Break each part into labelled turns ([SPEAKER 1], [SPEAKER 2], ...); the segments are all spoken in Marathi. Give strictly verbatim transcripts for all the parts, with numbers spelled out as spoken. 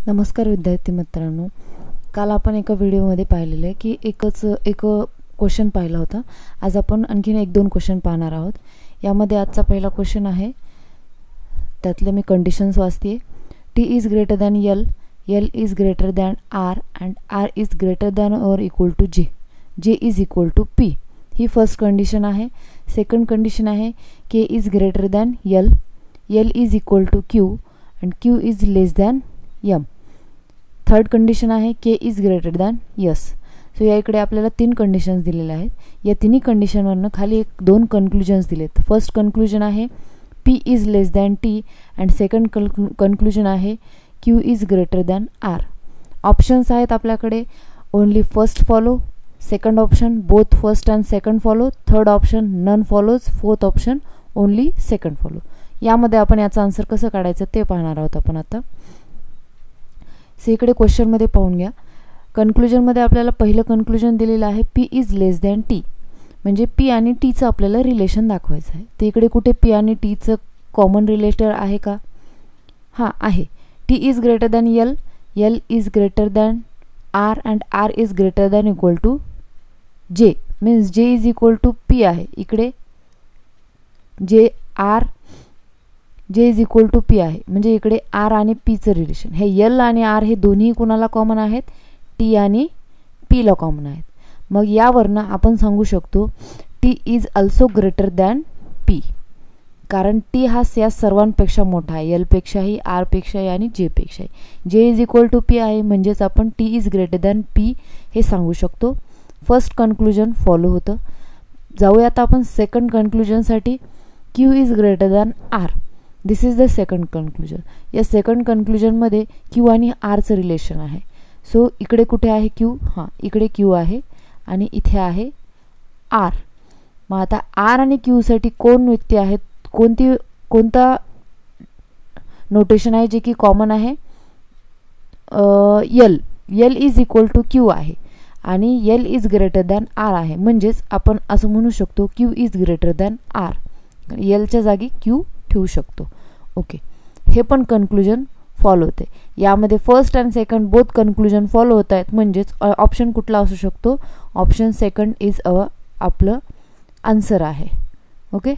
[SPEAKER 1] नमस्कार विद्यार्थी मित्रांनो, काल आपण एका व्हिडिओमध्ये पाहिलेलं आहे की एकच एक क्वेश्चन पाहिला होता। आज आपण आणखीन एक दोन क्वेश्चन पाहणार आहोत। यामध्ये आजचा पहिला क्वेश्चन आहे, त्यातले मी कंडिशन्स वाचते। T is greater than L, L is greater than R and R is greater than or equal to J, J is equal to P. ही फर्स्ट कंडिशन आहे। सेकंड कंडिशन आहे K is greater than L, L is equal to Q and Q is less than M. Third condition आहे K is greater than S. So या इकडे आपल्याला तीन कंडिशन्स दिलेल्या आहेत। या तिन्ही कंडिशनवरनं खाली एक दोन कन्क्लुजन्स दिलेत। फर्स्ट कन्क्लुजन आहे P is less than T and second conclusion आहे Q is greater than R. Options आहेत आपल्याकडे only first follow, second option both first and second follow, third option none follows, fourth option only second follow. यामध्ये आपण याचा आन्सर कसं काढायचं ते पाहणार आहोत आपण आता। सो इकडे क्वेश्चनमध्ये पाहून घ्या। कन्क्लुजनमध्ये आपल्याला पहिलं कन्क्लुजन दिलेलं आहे P is less than T, म्हणजे पी आणि टीचं आपल्याला रिलेशन दाखवायचं आहे। तर इकडे कुठे पी आणि टीचं कॉमन रिलेटर आहे का? हां आहे। T is greater than L, L is greater than R and R is greater than equal to J, means J is equal to P आहे। इकडे जे R J is equal to P आहे, म्हणजे इकडे आर आणि पीचं रिलेशन हे एल आणि आर हे दोन्ही कुणाला कॉमन आहेत? टी आणि पीला कॉमन आहेत। मग यावरनं आपण सांगू शकतो T is also greater than P, कारण टी हा या सर्वांपेक्षा मोठा आहे, एलपेक्षाही, आरपेक्षाही आणि जेपेक्षाही। जे इज इक्वल टू पी आहे, म्हणजेच आपण T is greater than P हे सांगू शकतो। फर्स्ट कन्क्लुजन फॉलो होतं। जाऊया आता आपण सेकंड कन्क्लुजनसाठी। Q is greater than R, this is the second conclusion. या सेकंड कन्क्लुजनमध्ये क्यू आणि आरचं रिलेशन आहे। सो इकडे कुठे आहे क्यू? हां, इकडे क्यू आहे आणि इथे आहे आर। मग आता आर आणि क्यूसाठी कोण व्यक्ती आहेत? कोणती कोणता नोटेशन आहे जे की कॉमन आहे? L, L is equal to Q आहे आणि L is greater than R आहे, म्हणजेच आपण असं म्हणू शकतो Q is greater than R. एलच्या जागी क्यू ठेवू शकतो। ओके, हे पण कन्क्लुजन फॉलो होते। यामध्ये first and second both conclusion follow होत आहेत, म्हणजेच ऑप्शन कुठला असू शकतो? ऑप्शन सेकंड इज अ आपलं आन्सर आहे। ओके,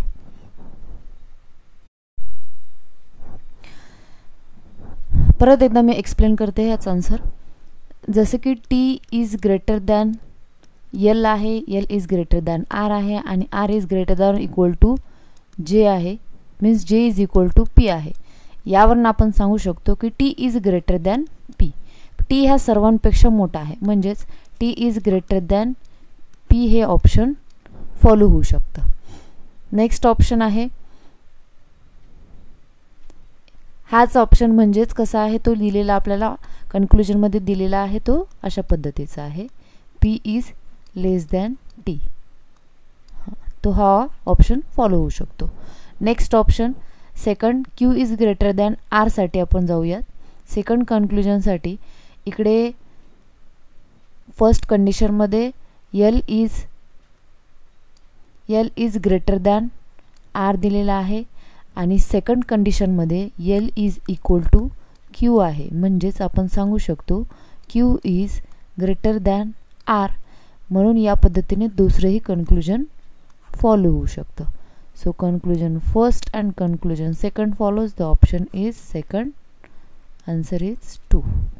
[SPEAKER 1] परत एकदा मी एक्सप्लेन करते याचा आन्सर। जसे की T is greater than L आहे, L is greater than R आहे आणि R is greater than equal to J आहे, means J is equal to P आहे। यावरून आपण सांगू शकतो की T is greater than P. T ह्या सर्वांपेक्षा मोठा आहे, म्हणजेच T is greater than P हे ऑप्शन फॉलो होऊ शकतं। नेक्स्ट ऑप्शन आहे, हाच ऑप्शन म्हणजेच कसा आहे तो लिहिलेला आपल्याला कन्क्लुजनमध्ये दिलेला आहे, तो अशा पद्धतीचा आहे, P is less than T. तो हा ऑप्शन फॉलो होऊ शकतो। Next option second Q is greater than R साठी आपण जाऊयात। सेकंड कन्क्लुजनसाठी इकडे फर्स्ट कंडिशनमध्ये L is L is greater than R दिलेला आहे आणि सेकंड कंडिशनमध्ये L is equal to Q आहे, म्हणजेच आपण सांगू शकतो Q is greater than R. म्हणून या पद्धतीने दुसरेही कन्क्लुजन फॉलो होऊ शकतं। So conclusion first and conclusion second follows, the option is second, answer is two.